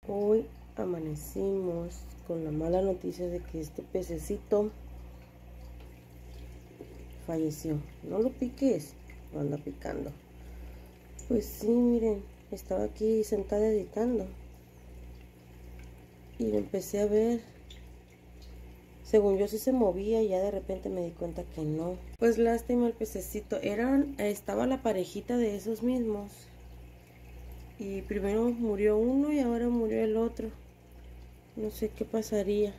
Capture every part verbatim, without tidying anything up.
Hoy amanecimos con la mala noticia de que este pececito falleció. No lo piques, lo anda picando. Pues sí, miren, estaba aquí sentada editando y lo empecé a ver. Según yo sí se movía y ya de repente me di cuenta que no. Pues lástima el pececito. Eran, estaba la parejita de esos mismos. Y primero murió uno y ahora murió el otro. No sé qué pasaría.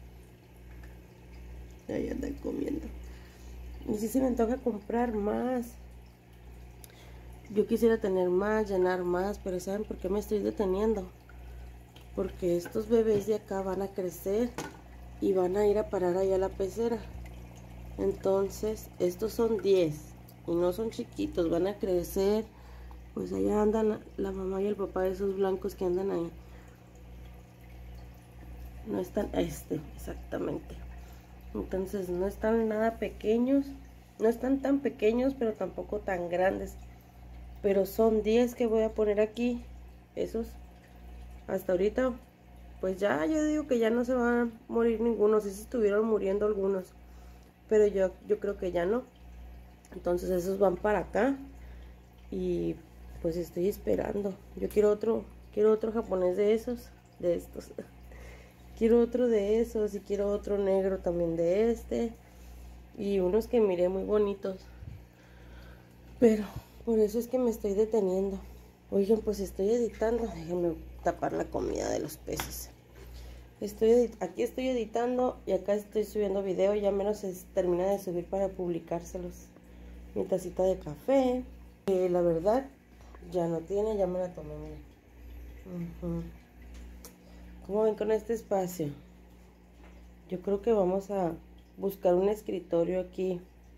Ahí andan comiendo. Y si se me antoja comprar más. Yo quisiera tener más, llenar más, pero ¿saben por qué me estoy deteniendo? Porque estos bebés de acá van a crecer y van a ir a parar allá a la pecera. Entonces, estos son diez y no son chiquitos, van a crecer. Pues allá andan la mamá y el papá de esos blancos que andan ahí. No están, este, exactamente. Entonces no están nada pequeños. No están tan pequeños, pero tampoco tan grandes. Pero son diez que voy a poner aquí. Esos, hasta ahorita, pues ya, yo digo que ya no se van a morir ninguno. Sí se estuvieron muriendo algunos. Pero yo, yo creo que ya no. Entonces esos van para acá. Y pues estoy esperando. Yo quiero otro, quiero otro japonés de esos, de estos. Quiero otro de esos y quiero otro negro también de este. Y unos que miré muy bonitos. Pero por eso es que me estoy deteniendo. Oigan, pues estoy editando. Déjenme tapar la comida de los peces. Estoy aquí estoy editando y acá estoy subiendo video. Ya menos se termina de subir para publicárselos. Mi tacita de café. Eh, la verdad, ya no tiene, ya me la tomé, miren. Uh-huh. ¿Cómo ven con este espacio? Yo creo que vamos a buscar un escritorio aquí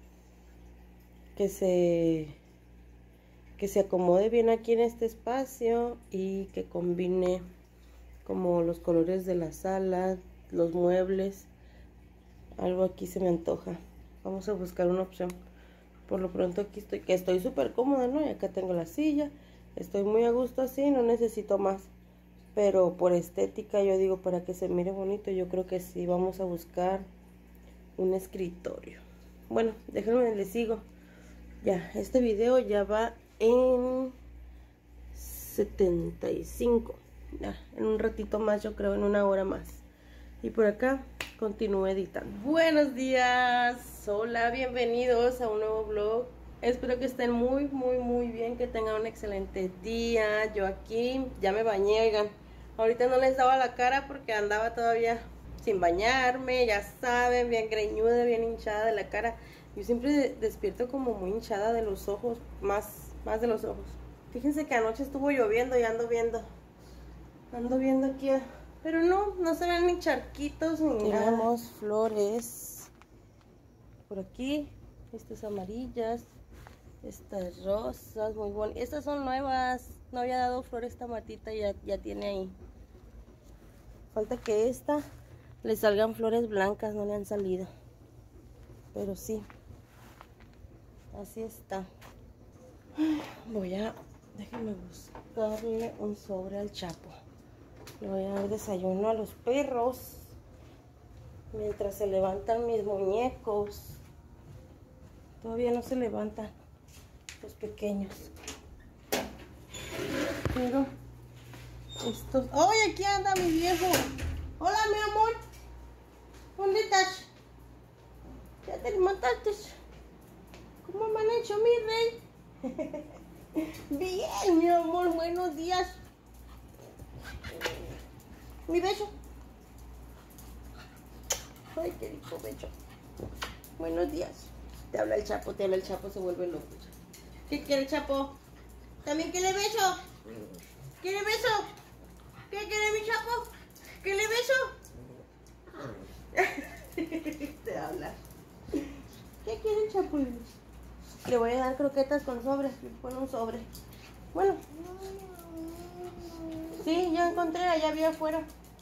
que se que se acomode bien aquí en este espacio y que combine como los colores de la sala, los muebles. Algo aquí se me antoja. Vamos a buscar una opción. Por lo pronto aquí estoy, que estoy súper cómoda, ¿no? Y acá tengo la silla. Estoy muy a gusto así, no necesito más. Pero por estética, yo digo, para que se mire bonito, yo creo que sí, vamos a buscar un escritorio. Bueno, déjenme, les sigo. Ya, este video ya va en setenta y cinco. Ya, en un ratito más, yo creo, en una hora más. Y por acá continúo editando. Buenos días, hola, bienvenidos a un nuevo vlog. Espero que estén muy, muy, muy bien, que tengan un excelente día. Yo aquí ya me bañé, oigan. Ahorita no les daba la cara porque andaba todavía sin bañarme, ya saben, bien greñuda, bien hinchada de la cara. Yo siempre despierto como muy hinchada de los ojos, más, más de los ojos. Fíjense que anoche estuvo lloviendo y ando viendo, ando viendo aquí, pero no, no se ven ni charquitos ni nada. Tenemos flores por aquí, estas amarillas, estas rosas, muy bonitas. Estas son nuevas, no había dado flor esta matita y ya, ya tiene ahí. Falta que esta le salgan flores blancas, no le han salido. Pero sí, así está. Voy a, déjenme buscarle un sobre al Chapo. Le voy a dar desayuno a los perros mientras se levantan mis muñecos. Todavía no se levantan los pequeños. Pero estos... ¡Ay, aquí anda mi viejo! ¡Hola, mi amor! ¿Dónde estás? ¿Ya te levantaste? ¿Cómo me han hecho, mi rey? Bien, mi amor, buenos días. Mi beso. Ay, qué rico beso. Buenos días. Te habla el Chapo, te habla el Chapo, se vuelve loco. ¿Qué quiere el Chapo? ¿También quiere beso? ¿Quiere beso? ¿Qué quiere mi Chapo? ¿Quiere beso? Te habla. ¿Qué quiere el Chapo? Le voy a dar croquetas con sobre. Pon un sobre. Bueno. Sí, ya encontré, allá había afuera.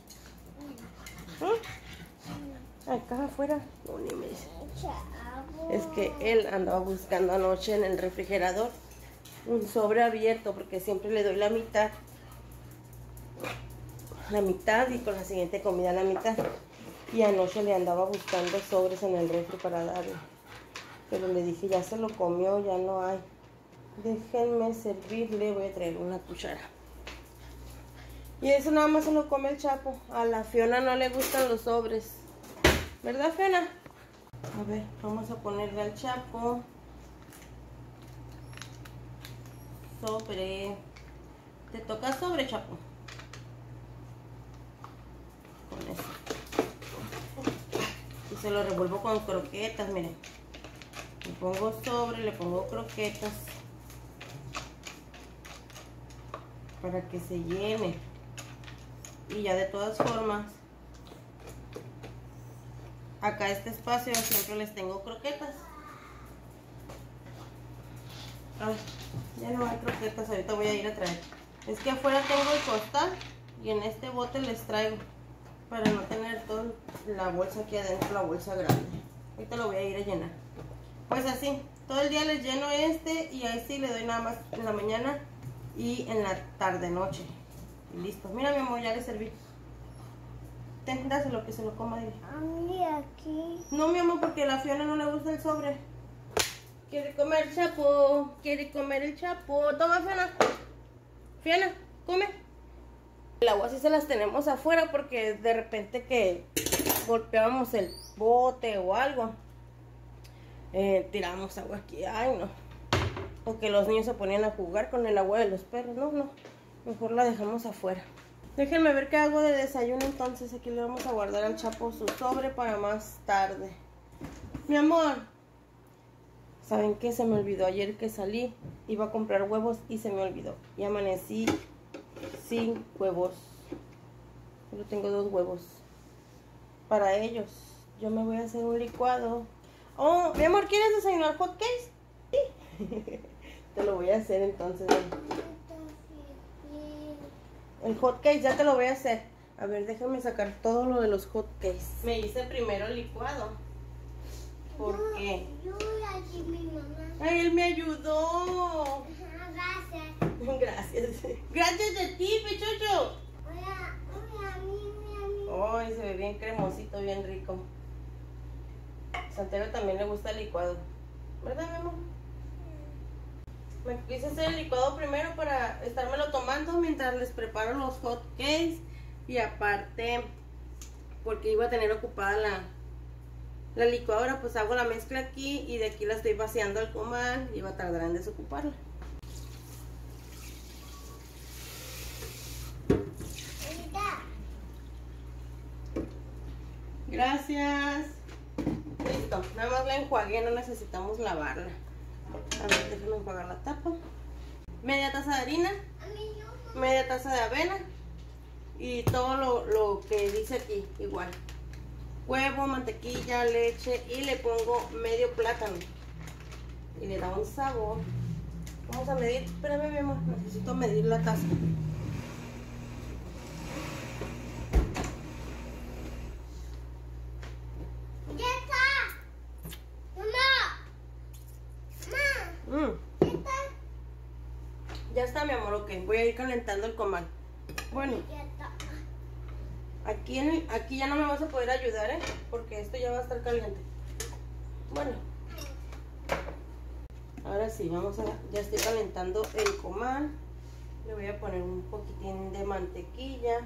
¿Mm? Acá afuera. No, ni me dice. Es que él andaba buscando anoche en el refrigerador un sobre abierto porque siempre le doy la mitad. la mitad y con la siguiente comida la mitad. Y anoche le andaba buscando sobres en el refri para darle. Pero le dije, ya se lo comió, ya no hay. Déjenme servirle, voy a traer una cuchara. Y eso nada más se lo come el Chapo. A la Fiona no le gustan los sobres. ¿Verdad, Fiona? A ver, vamos a ponerle al Chapo. Sobre. Te toca sobre, Chapo. Con eso. Y se lo revuelvo con croquetas, miren. Le pongo sobre, le pongo croquetas. Para que se llene. Y ya de todas formas, acá este espacio siempre les tengo croquetas. Ay, ya no hay croquetas, ahorita voy a ir a traer. Es que afuera tengo el costal y en este bote les traigo para no tener toda la bolsa aquí adentro, la bolsa grande. Ahorita lo voy a ir a llenar. Pues así, todo el día les lleno este y ahí sí le doy nada más en la mañana y en la tarde noche. Y listo. Mira, mi amor, ya le serví. Ten, dáselo que se lo coma. Dile. Aquí. No, mi amor, porque a la Fiona no le gusta el sobre. Quiere comer el Chapo. Quiere comer el Chapo. Toma, Fiona. Fiona, come. El agua sí se las tenemos afuera porque de repente que golpeábamos el bote o algo, eh, tiramos agua aquí. Ay, no. O que los niños se ponían a jugar con el agua de los perros. No, no. Mejor la dejamos afuera. Déjenme ver qué hago de desayuno entonces. Aquí le vamos a guardar al Chapo su sobre para más tarde. Mi amor, ¿saben qué? Se me olvidó ayer que salí. Iba a comprar huevos y se me olvidó. Y amanecí sin huevos. Solo tengo dos huevos. Para ellos. Yo me voy a hacer un licuado. Oh, mi amor, ¿quieres desayunar hot cakes? Sí. Te lo voy a hacer entonces. El hot cake ya te lo voy a hacer. A ver, déjame sacar todo lo de los hot cakes. Me hice primero el licuado. ¿Por yo, qué? Yo y mi mamá. Ay, él me ayudó. Gracias. Gracias. Gracias a ti, Pechocho. Hola, hola, a mí, a mí. Ay, se ve bien cremosito, bien rico. Santiago también le gusta el licuado. ¿Verdad, mi amor? Me quise hacer el licuado primero para estármelo tomando mientras les preparo los hot cakes. Y aparte, porque iba a tener ocupada la, la licuadora, pues hago la mezcla aquí y de aquí la estoy vaciando al comal. Y va a tardar en desocuparla. Gracias. Listo, nada más la enjuagué, no necesitamos lavarla. A ver, déjame enjuagar la tapa. Media taza de harina, media taza de avena y todo lo, lo que dice aquí, igual. Huevo, mantequilla, leche y le pongo medio plátano. Y le da un sabor. Vamos a medir, espérame mi amor, necesito medir la taza. Ya está. Mamá. Mamá. Mm. Ya está. Ya está, mi amor, ok. Voy a ir calentando el comal. Bueno, Ya está. aquí, en el, aquí ya no me vas a poder ayudar, ¿eh? Porque esto ya va a estar caliente. Bueno. Ahora sí, vamos a... Ya estoy calentando el comal. Le voy a poner un poquitín de mantequilla.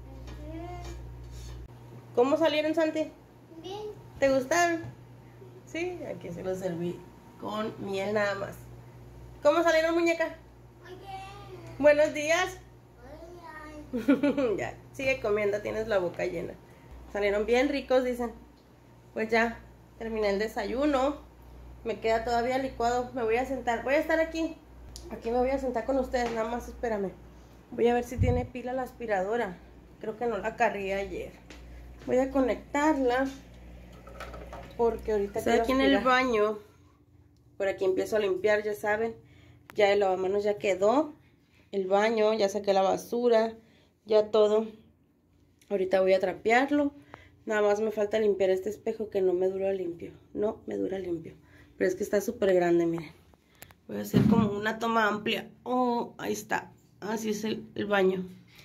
¿Cómo salieron, Santi? Bien. ¿Te gustaron? Sí, aquí se los serví con miel nada más. ¿Cómo salieron, muñeca? Oye. Buenos días. Hola. Ya, sigue comiendo, tienes la boca llena. Salieron bien ricos, dicen. Pues ya, terminé el desayuno. Me queda todavía licuado. Me voy a sentar, voy a estar aquí. Aquí me voy a sentar con ustedes, nada más espérame. Voy a ver si tiene pila la aspiradora. Creo que no la cargué ayer. Voy a conectarla. Porque ahorita estoy aquí en el baño. Por aquí empiezo a limpiar, ya saben. Ya el lavamanos ya quedó. El baño, ya saqué la basura. Ya todo. Ahorita voy a trapearlo. Nada más me falta limpiar este espejo que no me dura limpio. No me dura limpio. Pero es que está súper grande, miren. Voy a hacer como una toma amplia. Oh, ahí está. Así es el, el baño.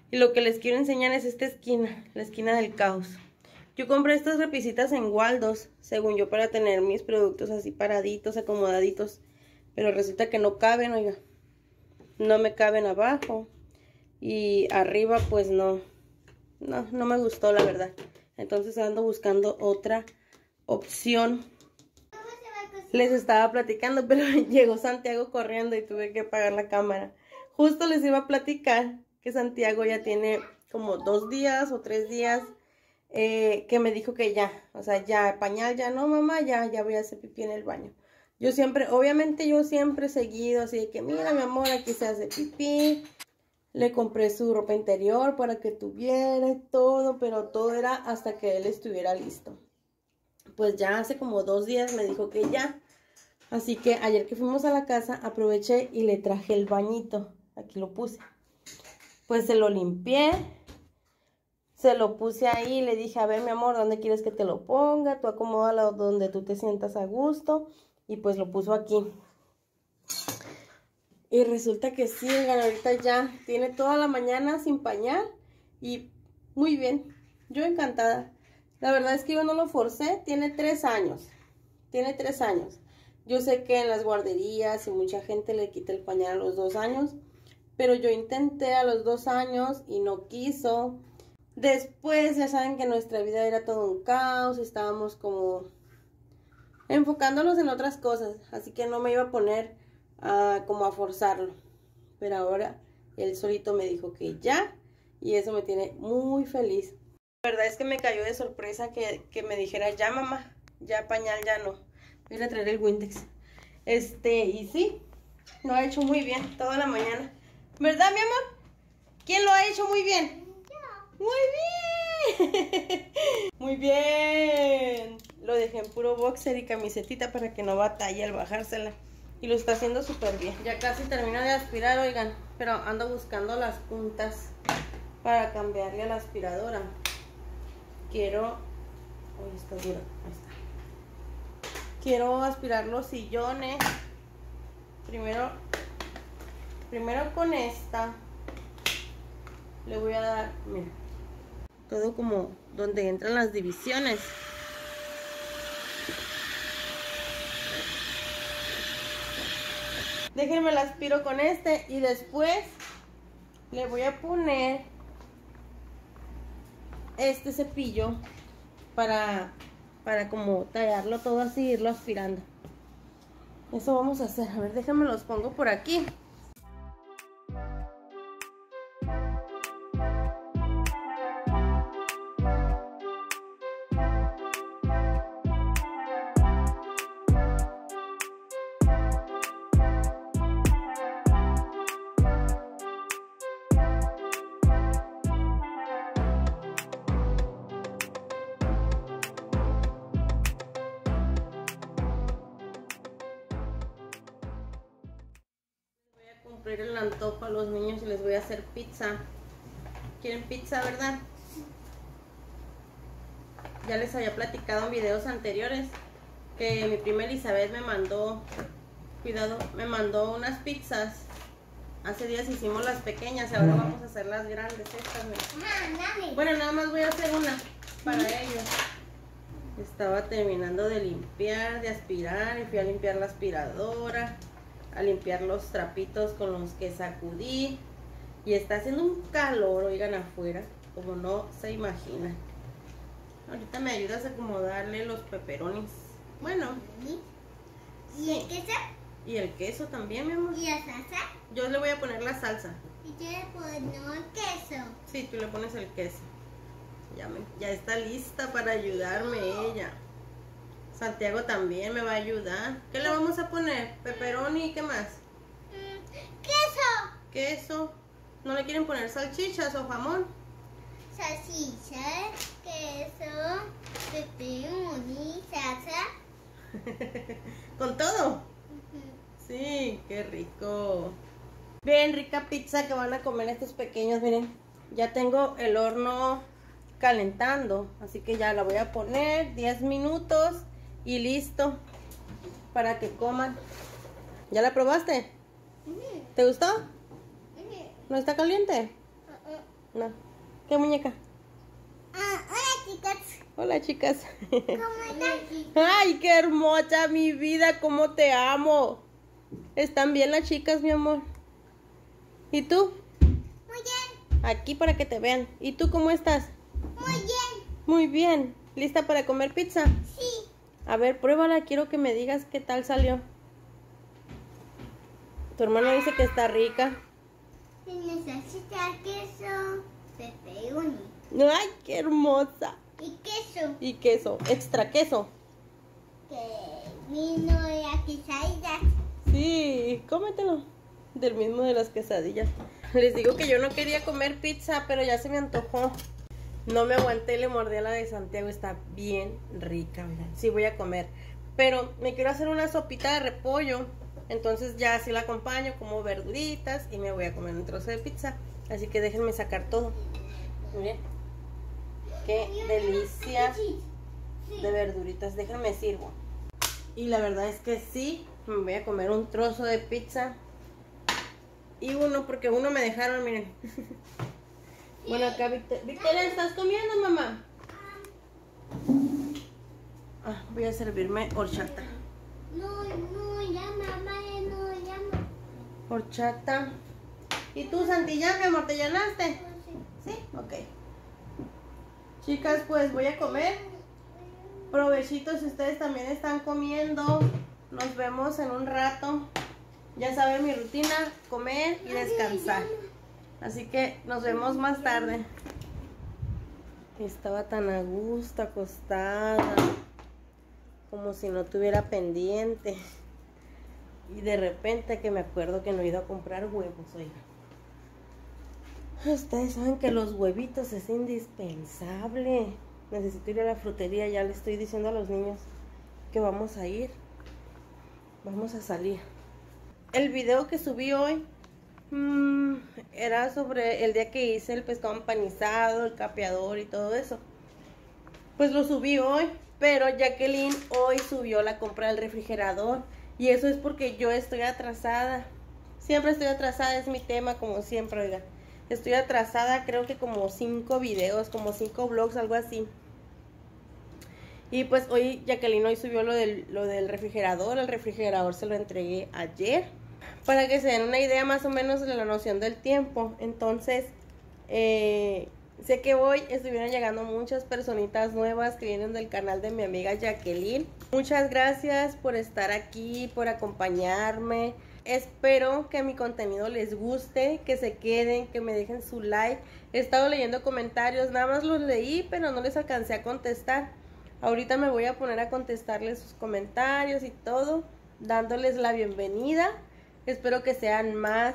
Y lo que les quiero enseñar es esta esquina, la esquina del caos. Yo compré estas repisitas en Waldos, según yo, para tener mis productos así paraditos, acomodaditos. Pero resulta que no caben, oiga. No me caben abajo. Y arriba pues no. No, no me gustó la verdad. Entonces ando buscando otra opción. Les estaba platicando, pero llegó Santiago corriendo y tuve que apagar la cámara. Justo les iba a platicar que Santiago ya tiene como dos días o tres días eh, que me dijo que ya, o sea, ya, pañal, ya no, mamá, ya, ya voy a hacer pipí en el baño. Yo siempre, obviamente yo siempre he seguido así de que, mira, mi amor, aquí se hace pipí. Le compré su ropa interior para que tuviera todo, pero todo era hasta que él estuviera listo. Pues ya hace como dos días me dijo que ya. Así que ayer que fuimos a la casa aproveché y le traje el bañito. Aquí lo puse. Pues se lo limpié. Se lo puse ahí y le dije, a ver mi amor, ¿dónde quieres que te lo ponga? Tú acomódalo donde tú te sientas a gusto. Y pues lo puso aquí. Y resulta que sí, ahorita ya tiene toda la mañana sin pañal. Y muy bien, yo encantada. La verdad es que yo no lo forcé, tiene tres años. Tiene tres años. Yo sé que en las guarderías y mucha gente le quita el pañal a los dos años. Pero yo intenté a los dos años y no quiso. Después ya saben que nuestra vida era todo un caos. Estábamos como enfocándonos en otras cosas. Así que no me iba a poner a, como a forzarlo. Pero ahora él solito me dijo que ya. Y eso me tiene muy feliz. La verdad es que me cayó de sorpresa que, que me dijera, ya mamá, ya pañal, ya no. Voy a ir a traer el Windex. Este, y sí, lo ha hecho muy bien toda la mañana. ¿Verdad, mi amor? ¿Quién lo ha hecho muy bien? Yo. Muy bien. Muy bien. Lo dejé en puro boxer y camisetita para que no batalle al bajársela. Y lo está haciendo súper bien. Ya casi termino de aspirar, oigan. Pero ando buscando las puntas para cambiarle a la aspiradora. Quiero... Uy, está dura. Ahí está. Quiero aspirar los sillones. Primero... Primero con esta. Le voy a dar... Mira. Todo como donde entran las divisiones. Déjenme la aspiro con este. Y después... Le voy a poner... este cepillo para, para como tallarlo todo así, irlo aspirando. Eso vamos a hacer. A ver, déjenme los pongo por aquí. Cumplir el antojo a los niños y les voy a hacer pizza. ¿Quieren pizza, verdad? Ya les había platicado en videos anteriores que mi prima Elizabeth me mandó, cuidado, me mandó unas pizzas. Hace días hicimos las pequeñas y ahora vamos a hacer las grandes estas. Mira. Bueno, nada más voy a hacer una para ellos. Estaba terminando de limpiar, de aspirar y fui a limpiar la aspiradora, a limpiar los trapitos con los que sacudí. Y está haciendo un calor, oigan, afuera, como no se imaginan. Ahorita me ayudas a acomodarle los peperonis. Bueno. ¿Y sí. el queso? Y el queso también, mi amor. ¿Y la salsa? Yo le voy a poner la salsa. ¿Y yo le pongo el queso? Sí, tú le pones el queso. Ya, me, ya está lista para ayudarme ella. Santiago también me va a ayudar. ¿Qué le vamos a poner? Pepperoni y qué más. Mm, queso. Queso. ¿No le quieren poner salchichas o jamón? Salchicha, queso, pepperoni, salsa. ¿Con todo? Uh-huh. Sí, qué rico. Bien rica pizza que van a comer estos pequeños, miren. Ya tengo el horno calentando, así que ya la voy a poner diez minutos y listo para que coman. ¿Ya la probaste? Uh-huh. ¿Te gustó? Uh-huh. ¿No está caliente? Uh-uh. No. ¿Qué muñeca? Ah, hola chicas. Hola, chicas. ¿Cómo están? Ay, qué hermosa mi vida, cómo te amo. ¿Están bien las chicas, mi amor? ¿Y tú? Muy bien, Aquí para que te vean. ¿Y tú cómo estás? muy bien. Muy bien. ¿Lista para comer pizza? Sí. A ver, pruébala, quiero que me digas qué tal salió. Tu hermano dice que está rica. Se necesita queso, pepperoni Ay, qué hermosa. y queso. Y queso, extra queso. Que vino de las quesadillas. Sí, cómetelo. Del mismo de las quesadillas. Les digo que yo no quería comer pizza, pero ya se me antojó. No me aguanté y le mordí a la de Santiago. Está bien rica, miren. Sí voy a comer. Pero me quiero hacer una sopita de repollo. Entonces ya así la acompaño, como verduritas y me voy a comer un trozo de pizza. Así que déjenme sacar todo. Miren. Qué delicia de verduritas. Déjenme sirvo. Y la verdad es que sí, me voy a comer un trozo de pizza. Y uno, porque uno me dejaron, miren. Bueno, acá Victoria. Victoria, ¿estás comiendo, mamá? Ah, voy a servirme horchata. No, no, llama, mamá, no, llama. Horchata. ¿Y tú, Santi, ya, mi amor, te llenaste? ¿Sí? Ok. Chicas, pues voy a comer. Provechitos si ustedes también están comiendo. Nos vemos en un rato. Ya saben mi rutina, comer y descansar. Así que nos vemos más tarde. Estaba tan a gusto, acostada, como si no tuviera pendiente. Y de repente que me acuerdo que no he ido a comprar huevos, oigan. Ustedes saben que los huevitos es indispensable. Necesito ir a la frutería, ya le estoy diciendo a los niños que vamos a ir. Vamos a salir. El video que subí hoy mmm, era sobre el día que hice el pescado empanizado, el capeador y todo eso. Pues lo subí hoy, pero Jacqueline hoy subió la compra del refrigerador. Y eso es porque yo estoy atrasada. Siempre estoy atrasada, es mi tema como siempre, oiga. Estoy atrasada, creo que como cinco videos, como cinco vlogs, algo así. Y pues hoy Jacqueline hoy subió lo del, lo del refrigerador. El refrigerador se lo entregué ayer. Para que se den una idea más o menos de la noción del tiempo. Entonces, eh, sé que hoy estuvieron llegando muchas personitas nuevas que vienen del canal de mi amiga Jacqueline. Muchas gracias por estar aquí, por acompañarme. Espero que mi contenido les guste, que se queden, que me dejen su like. He estado leyendo comentarios, nada más los leí, pero no les alcancé a contestar. Ahorita me voy a poner a contestarles sus comentarios y todo, dándoles la bienvenida. Espero que sean más.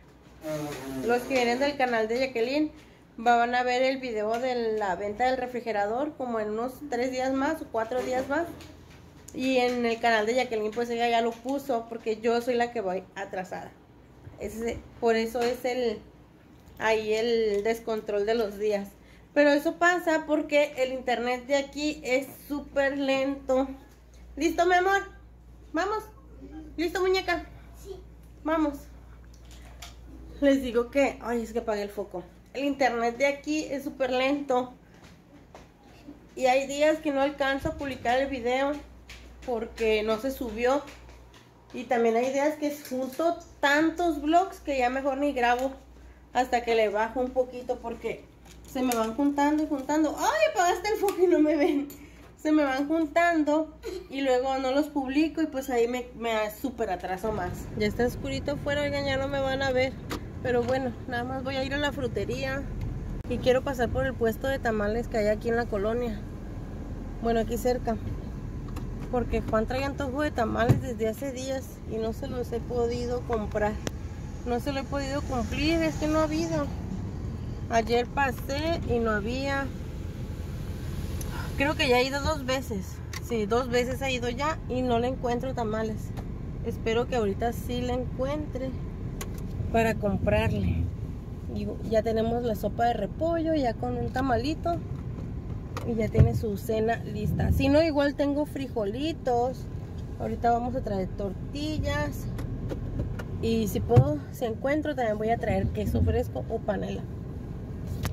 Los que vienen del canal de Jacqueline van a ver el video de la venta del refrigerador como en unos tres días más o cuatro días más. Y en el canal de Jacqueline pues ella ya lo puso porque yo soy la que voy atrasada. Ese, por eso es el ahí el descontrol de los días. Pero eso pasa porque el internet de aquí es súper lento. ¿Listo, mi amor? ¿Vamos? ¿Listo, muñeca? Sí. Vamos. Les digo que... Ay, es que apagué el foco. El internet de aquí es súper lento. Y hay días que no alcanzo a publicar el video porque no se subió. Y también hay días que junto tantos vlogs que ya mejor ni grabo hasta que le bajo un poquito porque se me van juntando y juntando. ¡Ay, apagaste el foco y no me ven! Se me van juntando y luego no los publico y pues ahí me, me súper atraso más. Ya está oscurito afuera, oigan, ya no me van a ver. Pero bueno, nada más voy a ir a la frutería y quiero pasar por el puesto de tamales que hay aquí en la colonia. Bueno, aquí cerca. Porque Juan trae antojo de tamales desde hace días y no se los he podido comprar. No se lo he podido cumplir, es que no ha habido. Ayer pasé y no había. Creo que ya he ido dos veces. Sí, dos veces he ido ya y no le encuentro tamales. Espero que ahorita sí le encuentre para comprarle. Y ya tenemos la sopa de repollo ya con un tamalito. Y ya tiene su cena lista. Si no, igual tengo frijolitos. Ahorita vamos a traer tortillas. Y si puedo, si encuentro, también voy a traer queso fresco o panela.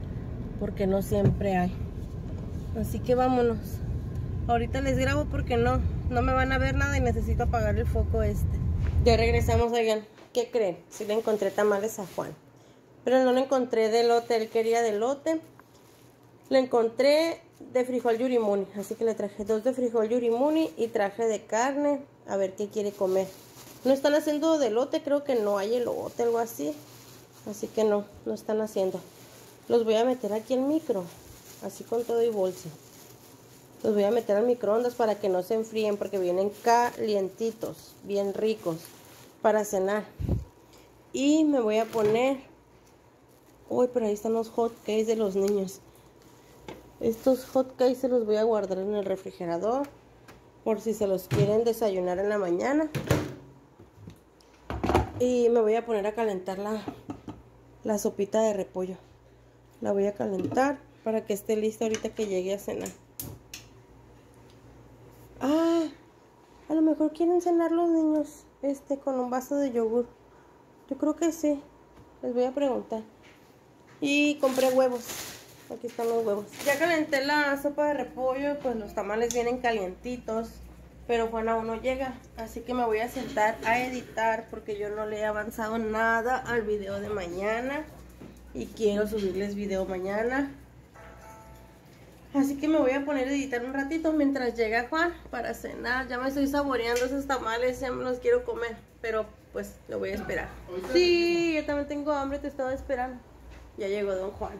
porque no siempre hay. Así que vámonos. Ahorita les grabo porque no, no me van a ver nada y necesito apagar el foco este. Ya regresamos, oigan. ¿Qué creen? Sí le encontré tamales a Juan, pero no le encontré de elote, él quería de elote. Le encontré de frijol yurimuni, así que le traje dos de frijol yurimuni y traje de carne, a ver qué quiere comer. No están haciendo de elote, creo que no hay elote, algo así. Así que no, no están haciendo. Los voy a meter aquí al micro, así con todo y bolsa. Los voy a meter al microondas para que no se enfríen, porque vienen calientitos, bien ricos, para cenar. Y me voy a poner... Uy, pero ahí están los hot cakes de los niños. Estos hot cakes se los voy a guardar en el refrigerador, por si se los quieren desayunar en la mañana. Y me voy a poner a calentar la, la sopita de repollo. La voy a calentar para que esté lista ahorita que llegue a cenar. Ah, a lo mejor quieren cenar los niños este con un vaso de yogur. Yo creo que sí. Les voy a preguntar. Y compré huevos. Aquí están los huevos. Ya calenté la sopa de repollo, pues los tamales vienen calientitos, pero Juan aún no llega, así que me voy a sentar a editar porque yo no le he avanzado nada al video de mañana y quiero subirles video mañana. Así que me voy a poner a editar un ratito mientras llega Juan para cenar. Ya me estoy saboreando esos tamales, ya me los quiero comer, pero pues lo voy a esperar. Sí, yo también tengo hambre, te estaba esperando. Ya llegó don Juan.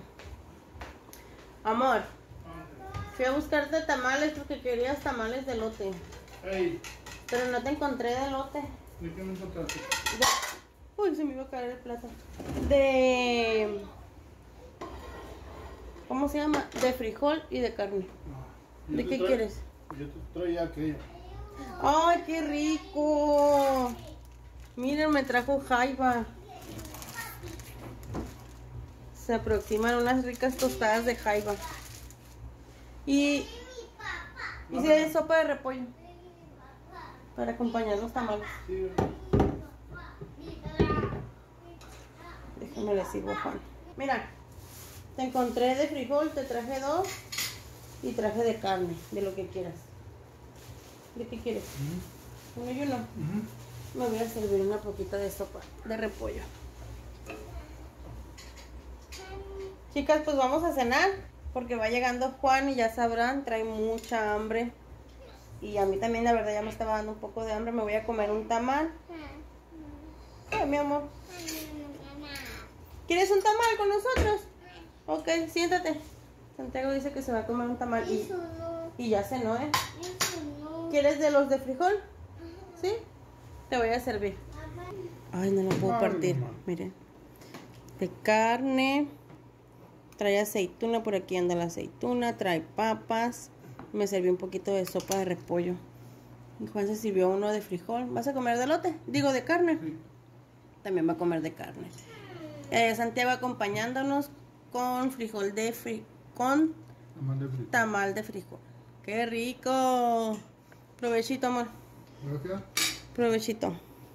Amor, fui a buscarte tamales porque querías tamales de elote. Hey. Pero no te encontré de elote. ¿De qué me encontraste? De... Uy, se me iba a caer el plato. De... ¿Cómo se llama? De frijol y de carne. Yo ¿De te qué tra... quieres? Yo te traía aquella. ¡Ay, qué rico! Miren, me trajo jaiba. Se aproximan unas ricas tostadas de jaiba. Y hice sopa de repollo para acompañar los tamales. Sí. Déjame le sirvo, Juan. Mira, te encontré de frijol, te traje dos y traje de carne, de lo que quieras. ¿De qué quieres? Uh-huh. Uno y uno. Uh-huh. Me voy a servir una poquita de sopa de repollo. Chicas, pues vamos a cenar porque va llegando Juan y ya sabrán, trae mucha hambre. Y a mí también la verdad ya me estaba dando un poco de hambre. Me voy a comer un tamal. ¿Qué, mi amor? ¿Quieres un tamal con nosotros? Ok, siéntate. Santiago dice que se va a comer un tamal y, y ya cenó, ¿eh? ¿Quieres de los de frijol? ¿Sí? Te voy a servir. Ay, no lo puedo partir. Miren. De carne. Trae aceituna, por aquí anda la aceituna. Trae papas. Me serví un poquito de sopa de repollo. Y Juan se sirvió uno de frijol. ¿Vas a comer de elote? Digo, de carne. Sí. También va a comer de carne. Eh, Santiago acompañándonos con frijol de frijol. Con Tamal de frijol. Tamal de frijol. ¡Qué rico! Provechito, amor. Gracias. Provechito.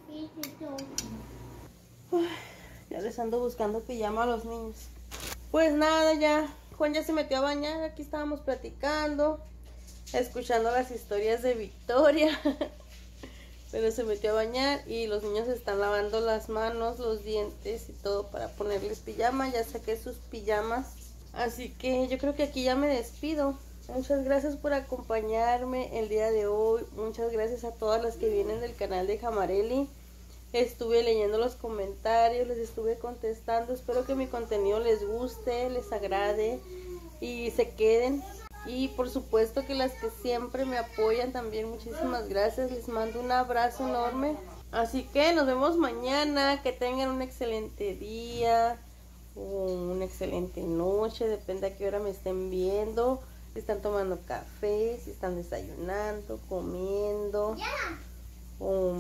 Uy, ya les ando buscando pijama a los niños. Pues nada, ya. Juan ya se metió a bañar. Aquí estábamos platicando, escuchando las historias de Victoria. Pero se metió a bañar y los niños están lavando las manos, los dientes y todo para ponerles pijama. Ya saqué sus pijamas. Así que yo creo que aquí ya me despido. Muchas gracias por acompañarme el día de hoy. Muchas gracias a todas las que vienen del canal de Jamareli. Estuve leyendo los comentarios, les estuve contestando. Espero que mi contenido les guste, les agrade y se queden. Y por supuesto que las que siempre me apoyan también, muchísimas gracias. Les mando un abrazo enorme. Así que nos vemos mañana. Que tengan un excelente día o una excelente noche, depende a qué hora me estén viendo. Si están tomando café, si están desayunando, comiendo o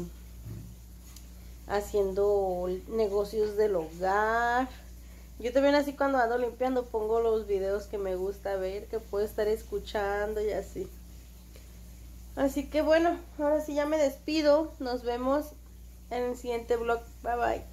haciendo negocios del hogar. Yo también así cuando ando limpiando pongo los videos que me gusta ver, que puedo estar escuchando y así. Así que bueno, ahora sí ya me despido. Nos vemos en el siguiente vlog. Bye bye.